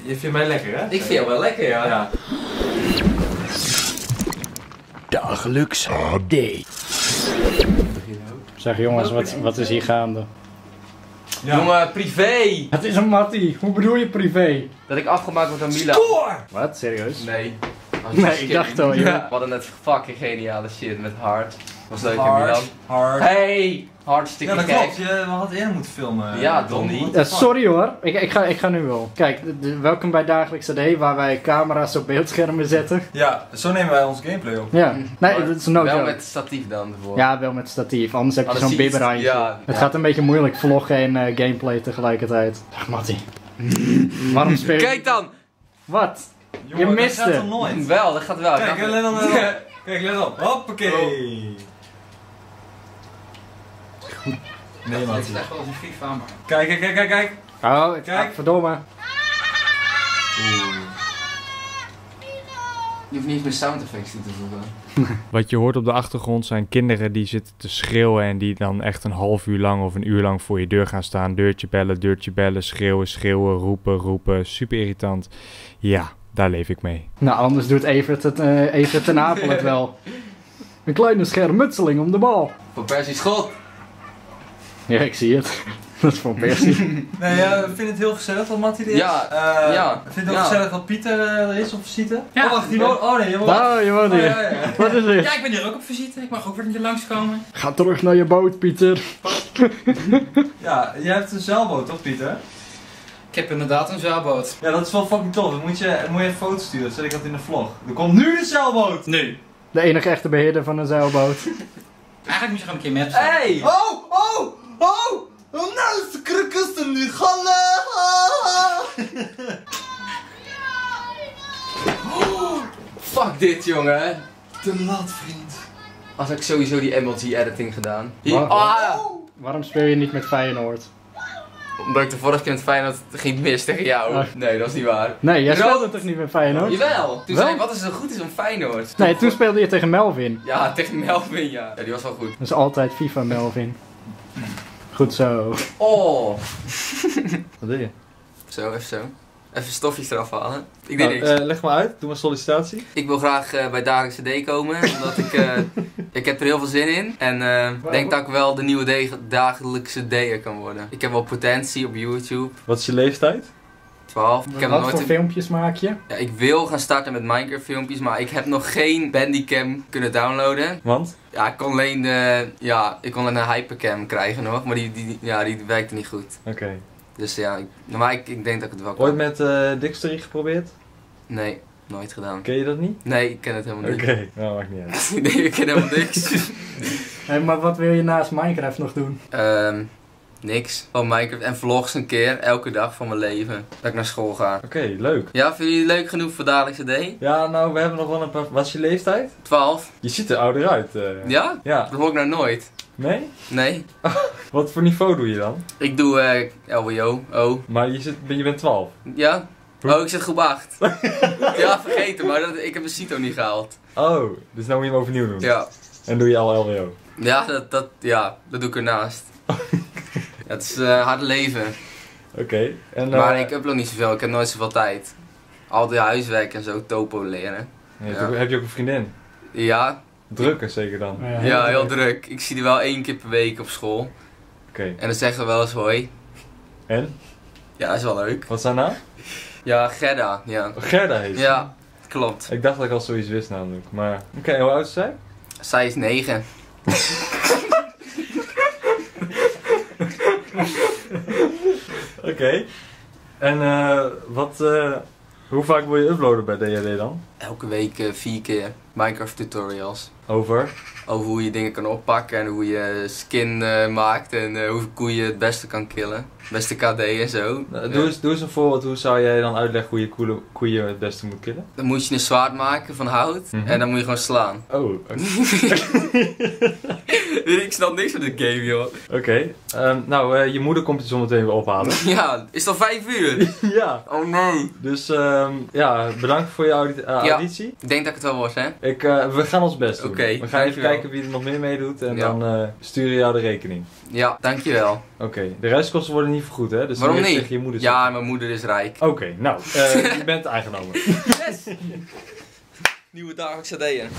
Je vindt mij lekker, hè? Ik vind jou wel lekker, ja. Ja. Dagelijks HD. Zeg jongens, wat is hier gaande? Ja. Jongen, privé! Het is een mattie. Hoe bedoel je privé? Dat ik afgemaakt word aan Milan. Wat? Serieus? Nee. Nee, ik dacht al, joh. We hadden net fucking geniale shit met Hard. Was leuk in Hard. Milan. Hard. Hey! Hartstikke Ja, dat gek. klopt. We hadden eerder moeten filmen. Ja, Donnie. Sorry hoor, ik ga nu wel. Kijk, welkom bij Dagelijks AD, waar wij camera's op beeldschermen zetten. Ja, zo nemen wij onze gameplay op. Ja, nee, dat is no Wel joke. met statief dan ervoor. Ja, wel met statief, anders heb je Anders zo'n zie je bibberhandje. ja. Het gaat een beetje moeilijk vloggen en gameplay tegelijkertijd. Ach, Mattie. Waarom speel je... Kijk dan! Wat? Jongen, Je mist dat gaat het. toch nooit? Wel, dat gaat wel. Kijk, let op, let op. Kijk, let op. Hoppakee. Nee, man. Dit is echt wel als een FIFA, maar... Kijk, kijk, kijk, kijk, kijk. Oh, Kijk. verdomme. Je hoeft niet eens meer sound effects toe te voegen. Wat je hoort op de achtergrond zijn kinderen die zitten te schreeuwen en die dan echt een half uur lang of een uur lang voor je deur gaan staan. Deurtje bellen, schreeuwen, schreeuwen, roepen. Super irritant. Ja, daar leef ik mee. Nou, anders doet Evert ten Apel het wel. Een kleine schermutseling om de bal. Voor Persie schot! Ja, ik zie het. Dat is voor Persie. Nee, ja, ik vind het heel gezellig dat Mattie er is. Ja, ja. Ik vind het ook Ja. gezellig dat Pieter er is op visite. Ja. Oh, wacht, die woont... Oh nee, je woont... Nou, je woont hier. ja, ja. Wat is dit? Ja, ik ben hier ook op visite. Ik mag ook weer niet langskomen. Ga terug naar je boot, Pieter. Ja, jij hebt een zeilboot, toch Pieter? Ik heb inderdaad een zeilboot. Ja, dat is wel fucking tof. Dan moet je even foto's sturen, dan zet ik dat in de vlog. Er komt nu een zeilboot! Nu. De enige echte beheerder van een zeilboot. Eigenlijk moet je gewoon een keer maps. Hey! Oh! Nou is de krukkers er nu gallen! Fuck dit, jongen. Te laat, vriend. Als ik sowieso die MLG editing gedaan. Hier, Wat? ah, Waarom speel je niet met Feyenoord? omdat ik de vorige keer met Feyenoord ging mis tegen jou. Oh. Nee, dat is niet waar. Nee, jij Rood. speelde toch niet met Feyenoord? Jawel. Toen Wel? zei ik, wat is er zo goed is om Feyenoord? Nee, toen speelde je tegen Melvin. Ja, tegen Melvin, ja. Ja, die was wel goed. Dat is altijd FIFA Melvin. Goed zo. Oh. Wat doe je? Zo, even zo. Even stofjes eraf halen. Ik deed niks. Leg maar uit, doe maar sollicitatie. Ik wil graag bij Dagelijkse D komen, omdat ik heb er heel veel zin in. En ik denk dat ik wel de nieuwe Dagelijkse D'er kan worden. Ik heb wel potentie op YouTube. Wat is je leeftijd? 12. Ik heb nog Wat nooit voor filmpjes maak je? Ja, ik wil gaan starten met Minecraft filmpjes, maar ik heb nog geen Bandicam kunnen downloaden. Want? Ja, ik kon alleen, een Hypercam krijgen nog, maar die werkte niet goed. Oké. Dus ja, maar ik denk dat ik het wel kan. Ooit met Dixtery geprobeerd? Nee, nooit gedaan. Ken je dat niet? Nee, ik ken het helemaal niet. Oké, nou maakt niet uit. Nee, ik ken helemaal niks. Hey, maar wat wil je naast Minecraft nog doen? Niks. Gewoon Minecraft en vlogs een keer, elke dag van mijn leven. Dat ik naar school ga. Oké, leuk. Ja, vind je het leuk genoeg voor Dagelijkse D? Ja, nou, we hebben nog wel een paar... Wat is je leeftijd? 12. Je ziet er ouder uit. Ja? Ja. Dat hoor ik nou nooit. Nee? Nee. Wat voor niveau doe je dan? Ik doe LWO. Oh. Maar je bent 12. Ja? Oh, ik zit groep 8. Ja, vergeten, maar ik heb een CITO niet gehaald. Oh, dus nou moet je hem overnieuw doen. Ja. En doe je al LWO. Ja, dat doe ik ernaast. Ja, het is hard leven. Oké. En Maar ik upload niet zoveel, ik heb nooit zoveel tijd. Al die huiswerk en zo, topo leren. Heb je ook een vriendin? Ja, Drukker zeker dan. ja, heel druk. Ik zie die wel 1 keer per week op school. Oké. En dan zeggen we wel eens hoi. En? Ja, dat is wel leuk. Wat is haar naam? Ja, Gerda, ja. Gerda heet ze. Ja, klopt. Ik dacht dat ik al zoiets wist namelijk. Maar... Oké, hoe oud is zij? Zij is 9. Oké. En hoe vaak wil je uploaden bij DHD dan? Elke week 4 keer Minecraft tutorials. Over? Over hoe je dingen kan oppakken en hoe je skin maakt en hoe koeien het beste kan killen. Beste KD en zo. Nou, doe eens een voorbeeld, hoe zou jij dan uitleggen hoe je koeien het beste moet killen? Dan moet je een zwaard maken van hout en dan moet je gewoon slaan. Oh, oké. Ik snap niks van dit game, joh. Oké. Nou, je moeder komt je zo meteen weer ophalen. Ja, is het al 5 uur? Ja. Oh nee. Dus ja, bedankt voor je auditie. Ik denk dat ik het wel was, hè? We gaan ons best doen. Oké, We gaan even dankjewel. kijken wie er nog meer meedoet en Ja. dan sturen we jou de rekening. Ja, dankjewel. Oké, de reiskosten worden niet vergoed, hè? Dus Waarom dan moet je niet? tegen je moeder Ja, mijn moeder is rijk. zeggen. Oké, nou, je bent aangenomen. Yes! Nieuwe dagelijkse ideeën.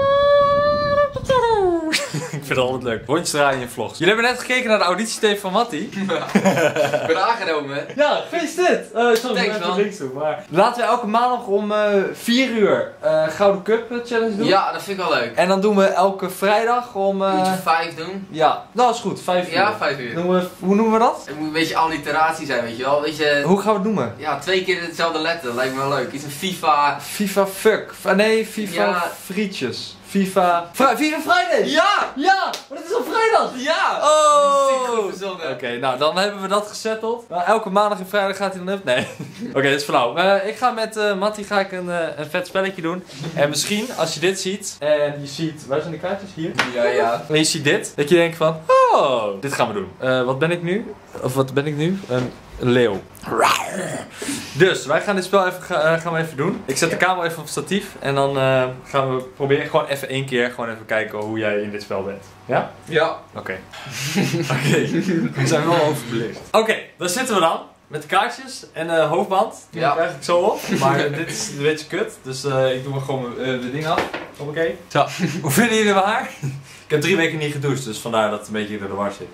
Ik vind het altijd leuk. Rondjes draaien in vlogs. Jullie hebben net gekeken naar de auditietape van Mattie. Ik ben aangenomen, hè? Ja, gefeliciteerd! Sorry, Thanks, ik man. links doen, maar... Laten we elke maandag om 4 uur Gouden Cup Challenge doen. Ja, dat vind ik wel leuk. En dan doen we elke vrijdag om... Moet je 5 doen? Ja, nou is goed, 5 uur. Ja, 5 uur. Hoe noemen we dat? Het moet een beetje alliteratie zijn, weet je wel? Weet je, Hoe gaan we het noemen? ja, 2 keer hetzelfde letter, dat lijkt me wel leuk. Iets een FIFA. FIFA fuck. Nee, FIFA Ja. frietjes. FIFA Friday! Ja! Ja! Maar het is al vrijdag! Ja! Oh! Verzonnen. Oké, nou dan hebben we dat gesetteld. Nou, elke maandag en vrijdag gaat hij dan even. Nee. Oké, dat is flauw. Ik ga met Mattie een vet spelletje doen. En misschien als je dit ziet en je ziet. Waar zijn de kaartjes? Hier. Ja, ja. En je ziet dit, dat je denkt van, oh, dit gaan we doen. Wat ben ik nu? Of wat ben ik nu? Een leeuw. Dus, wij gaan dit spel gaan we even doen. Ik zet de camera even op statief en dan gaan we proberen gewoon even 1 keer gewoon even kijken hoe jij in dit spel bent. Ja? Ja. Oké. Oké, we zijn wel overbelicht. Oké, daar zitten we dan. Met de kaartjes en hoofdband. Die Ja. moet eigenlijk zo op. Maar dit is een beetje kut. Dus ik doe gewoon de ding af. Oké. Zo, hoe vinden jullie mijn haar? Ik heb 3 weken niet gedoucht, dus vandaar dat het een beetje door de war zit.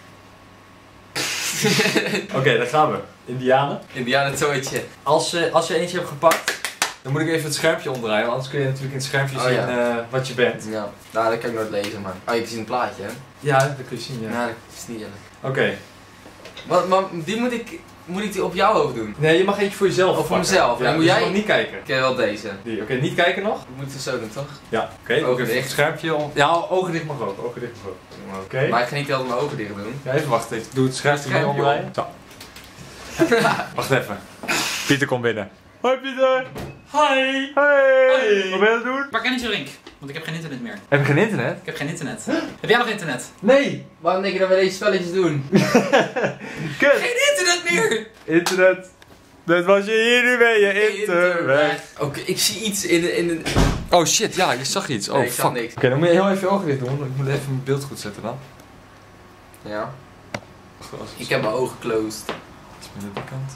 Oké, daar gaan we. Indianen. Indiana Tooitje. Als je eentje hebt gepakt, dan moet ik even het schermpje omdraaien. Want anders kun je natuurlijk in het schermpje Oh, zien ja. wat je bent. Ja. Nou, dat kan ik nooit lezen, maar. Oh, je kan zien een plaatje, hè? Ja, dat kun je zien, ja. Ja, dat is niet eerlijk. Oké. Maar die moet ik die op jouw hoofd doen? Nee, je mag eentje voor jezelf Of voor pakken. mezelf. Ja, Dan moet dus jij- je mag niet kijken. Ik ken wel deze. Oké, niet kijken nog? Ik moet het zo doen, toch? Ja. Oké, Ogen ook even dicht. het schermpje om. Ja, ogen dicht mag ook. Ogen dicht mag ook. Oké. Maar ik ga niet altijd mijn ogen dicht doen. Ja, even wachten. Ik doe het schermpje Schermpje omdraaien. Zo. Wacht even. Pieter komt binnen. Hoi Pieter. Hi! Hey. Wat ben je aan het doen? Pak energy drink, want ik heb geen internet meer. Heb je geen internet? Ik heb geen internet. Heb jij nog internet? Nee. Waarom denk je dat we deze spelletjes doen? Kut. Geen internet meer! Internet. Dat was je hier nu bij je internet. Oké, ik zie iets in de... Oh shit, ja, je zag iets. Oh Nee, ik zag fuck. niks. Oké, dan moet je heel even je ogen dicht doen. Ik moet even mijn beeld goed zetten dan. Ja. Wacht, als Ik heb mijn ogen closed. iets meer naar die kant.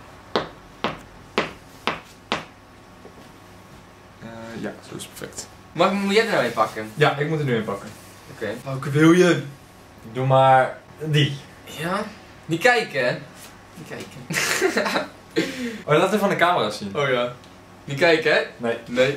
Ja, zo is perfect. Moet jij er nou mee pakken? Ja, ik moet er nu in pakken. Oké. Welke wil je? Doe maar die. Ja? Niet kijken, hè? Niet kijken. Oh, laat even van de camera zien. Oh ja. Niet kijken, hè? Nee. Nee.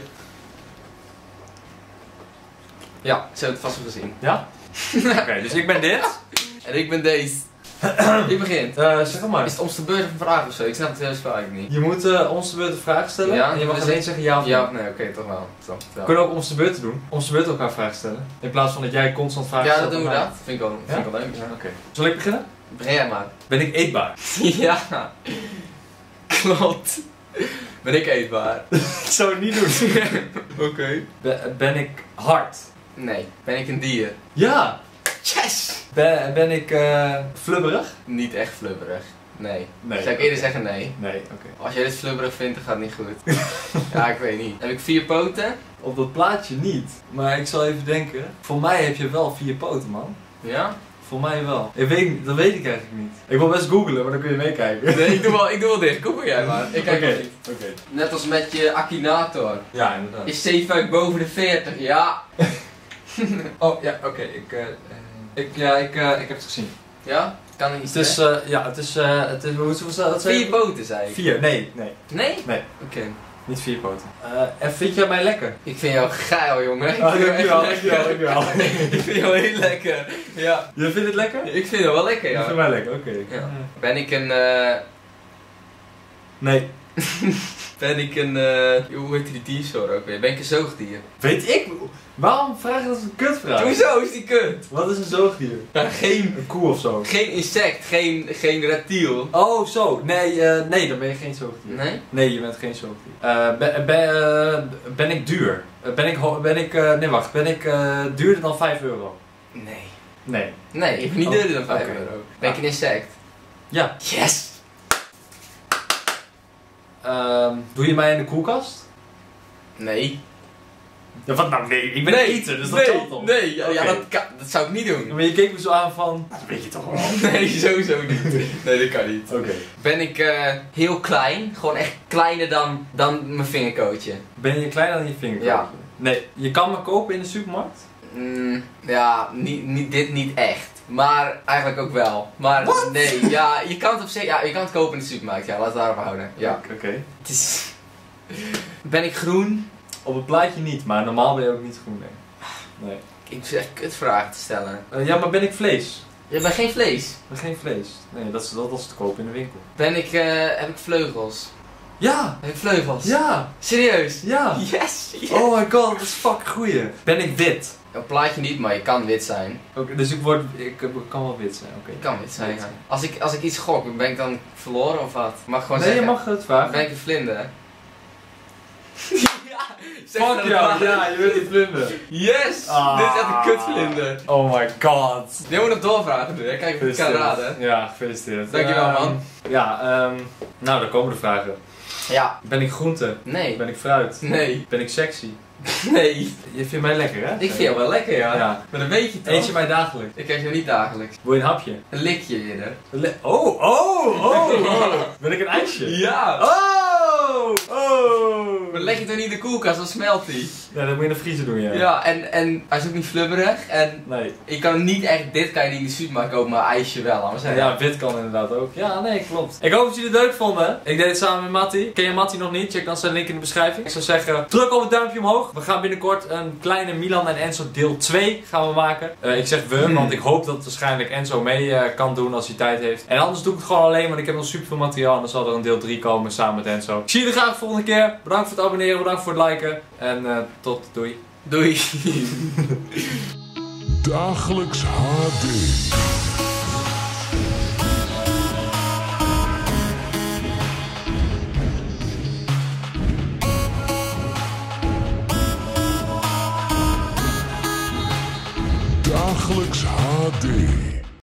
Ja, ze hebben het vast wel gezien. Ja? Oké, dus ik ben dit. En ik ben deze. Wie begint? Zeg het maar. Is het ons de beurt of een vraag of zo? Ik snap het hele spel eigenlijk niet. Je moet ons de beurt een vraag stellen. Ja, en je mag dus alleen ik- zeggen ja of nee. Ja of nee? Oké, toch wel. Snap het We wel. kunnen ook ons de beurt doen. Ons de beurt elkaar vragen stellen. In plaats van dat jij constant vragen Ja, stelt. dat doen we aan dat. mij. Vind ik wel leuk. Ja, oké. Zal ik beginnen? Begin jij maar. Ben ik eetbaar? Ja. Klopt. Ben ik eetbaar? Ik zou het niet doen. Oké. Ben ik hard? Nee. Ben ik een dier? Ja. Yes! Ben ik flubberig? Niet echt flubberig. Nee. Nee. Zou ik eerder zeggen nee? Nee, oké. Als jij dit flubberig vindt, dan gaat het niet goed. Ja, ik weet niet. Heb ik 4 poten? Op dat plaatje niet. Maar ik zal even denken. Voor mij heb je wel 4 poten, man. Ja? Voor mij wel. Dat weet ik eigenlijk niet. Ik wil best googlen, maar dan kun je meekijken. Nee, ik doe wel dicht. Kom maar jij maar. Ik kijk wel niet. Oké. Net als met je Akinator. Ja, inderdaad. Is C5 boven de 40? Ja. Oh, ja, oké. Ik heb het gezien. Ja? Kan er niet Het is, hoeveel staat het? 4 poten, zei ik. 4, nee. Nee? Nee. Oké. Niet 4 poten. En vind jij mij lekker? Ik vind jou geil, jongen. Ik Ah, vind jou echt dankjewel. lekker. Ik vind jou heel lekker. Ja. Je vindt het lekker? Ik vind jou wel lekker, Ik ja. vind mij lekker, oké. Ja. Ben ik een, Nee. ben ik een, hoe heet die diersoort ook weer? Ben ik een zoogdier? Weet ik? Waarom vraag je dat een kutvraag? Hoezo is die kut? Wat is een zoogdier? Ja, geen Een koe of zo? Geen insect, geen reptiel. Oh, zo. Nee, dan ben je geen zoogdier. Nee? Nee, je bent geen zoogdier. Ben ik duur? Ben ik duurder dan €5? Nee. Nee. Nee, ik vind niet Oh, duurder dan 5 oké. euro. Ben ik een insect? Ja. Yes! Doe je mij in de koelkast? Nee. Ja, wat nou? Nee, ik ben eten, dus dat nee, telt toch? Nee, ja, Oké. dat zou ik niet doen. Maar je keek me zo aan van... Dat weet je toch wel? Nee, sowieso niet. Nee, dat kan niet. Oké. Ben ik heel klein? Gewoon echt kleiner dan mijn vingerkootje? Ben je kleiner dan je vinger? Ja. Nee, je kan me kopen in de supermarkt? Ja, dit niet echt. Maar eigenlijk ook wel. Maar nee, ja, je kan het op zich, ja, je kan het kopen in de supermarkt. Ja, laten we het daarop houden. Ja. Oké. Het is... Ben ik groen? Op het plaatje niet, maar normaal ben je ook niet groen, nee. Ik zit echt kutvragen te stellen. Ja, maar ben ik vlees? Je bent geen vlees. Ik ben geen vlees. Nee, dat is te kopen in de winkel. Heb ik vleugels? Ja! Heb ik vleugels? Ja! Serieus? Ja! Yes! Yes. Oh my god, dat is fucking goeie. Ben ik wit? Een plaatje niet, maar je kan wit zijn. Oké, dus ik kan wel wit zijn, oké. Je kan wit zijn, Wit. ja. Als ik iets gok, ben ik dan verloren of wat? Mag gewoon Nee, zeggen. je mag het vragen. Ben ik een vlinder? Ja! Zeg Fuck het jou, maar. ja, je bent een vlinder. Yes! Ah. Dit is echt een kutvlinder. Oh my god. Die moet nog doorvragen nu, hè? Kijk of ik het kan raden. Ja, gefeliciteerd. Dankjewel, man. Ja, nou, dan komen de vragen. Ja. Ben ik groente? Nee. Ben ik fruit? Nee. Ben ik sexy? Nee. Je vindt mij lekker, hè? Ik vind jou wel lekker, ja. Ja. Maar dat weet je toch? Eet je mij dagelijks? Ik krijg jou niet dagelijks. Wil je een hapje? Een likje eerder. Oh. Ben ik een ijsje? Ja! Oh! Maar leg je het dan niet in de koelkast, dan smelt die. Ja, dat moet je in de vriezer doen, ja. Ja, en hij is ook niet flubberig. En Nee. je kan hem niet echt, dit kan je niet in de supermarkt kopen, maar ijsje wel. Laten we zeggen. Ja, wit kan inderdaad ook. Ja, nee, klopt. Ik hoop dat jullie het leuk vonden. Ik deed het samen met Mattie. Ken je Mattie nog niet? Check dan zijn link in de beschrijving. Ik zou zeggen, druk op het duimpje omhoog. We gaan binnenkort een kleine Milan en Enzo deel 2 gaan we maken. Ik zeg we, want ik hoop dat waarschijnlijk Enzo mee kan doen als hij tijd heeft. En anders doe ik het gewoon alleen, want ik heb nog super veel materiaal. En dan zal er een deel 3 komen samen met Enzo. Ik zie jullie graag de volgende keer. Bedankt voor het abonneren, bedankt voor het liken. En tot doei. Doei. Dagelijks HD. Dagelijks HD.